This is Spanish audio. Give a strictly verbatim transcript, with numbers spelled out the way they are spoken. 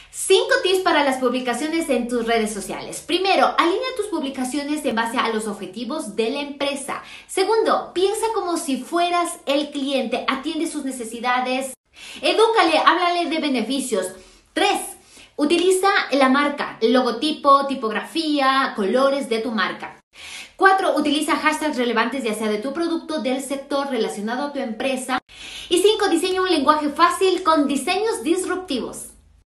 Cinco tips para las publicaciones en tus redes sociales. Primero, alinea tus publicaciones en base a los objetivos de la empresa. Segundo, piensa como si fueras el cliente, atiende sus necesidades. Edúcale, háblale de beneficios. Tres, utiliza la marca, el logotipo, tipografía, colores de tu marca. Cuatro, utiliza hashtags relevantes ya sea de tu producto, del sector relacionado a tu empresa. Y cinco, diseña un lenguaje fácil con diseños disruptivos.